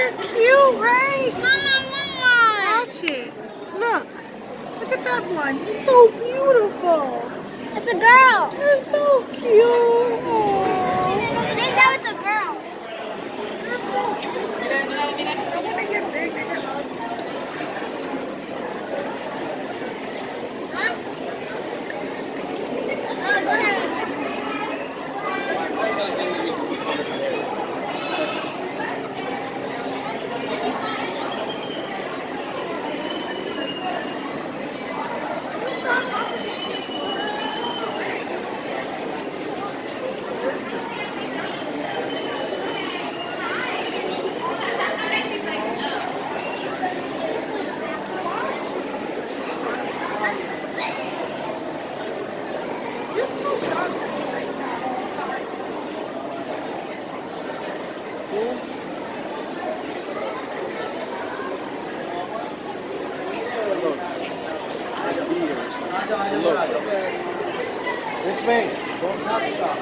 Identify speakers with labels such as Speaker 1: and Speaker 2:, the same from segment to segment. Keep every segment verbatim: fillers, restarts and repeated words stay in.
Speaker 1: they're cute, right?
Speaker 2: Mama, mama.
Speaker 1: Watch it. Look. Look at that one. It's so beautiful.
Speaker 2: It's a girl.
Speaker 1: It's so cute. Aww.
Speaker 2: I think that was a girl.
Speaker 1: They're gonna get big. They're gonna...
Speaker 2: Huh? Oh, it's her.
Speaker 3: This way, don't touch stuff.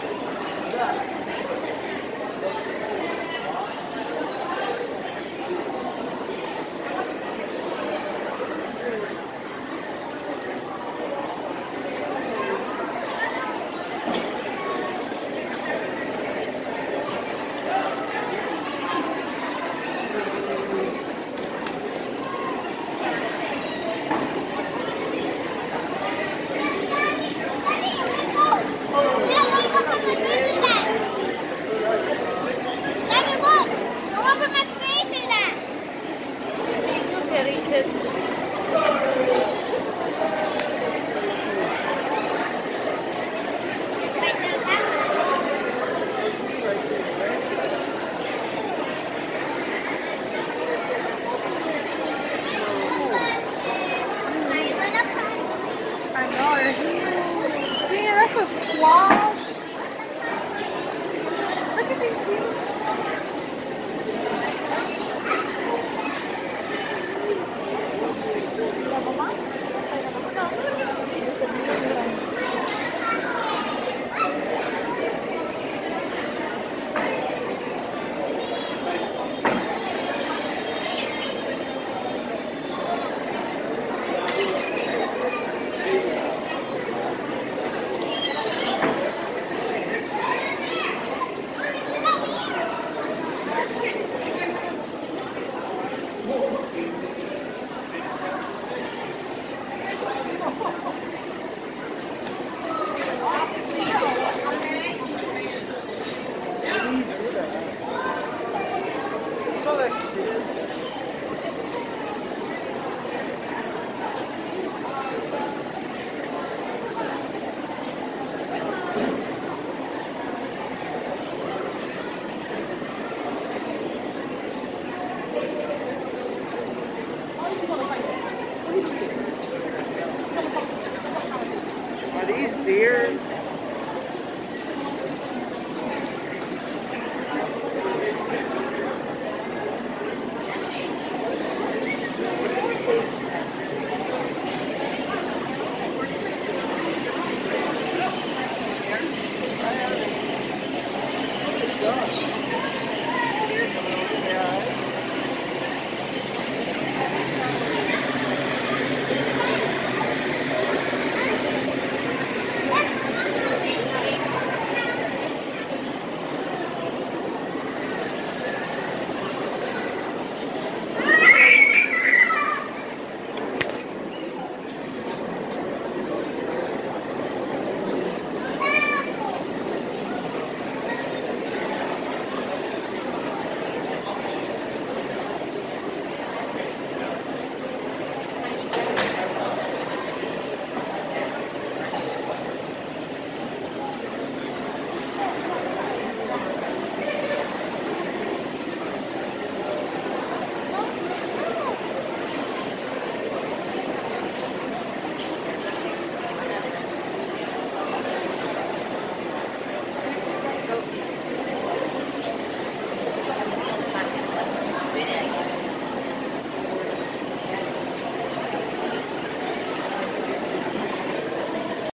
Speaker 1: That's a squash. Look at these beautiful. Are these deers?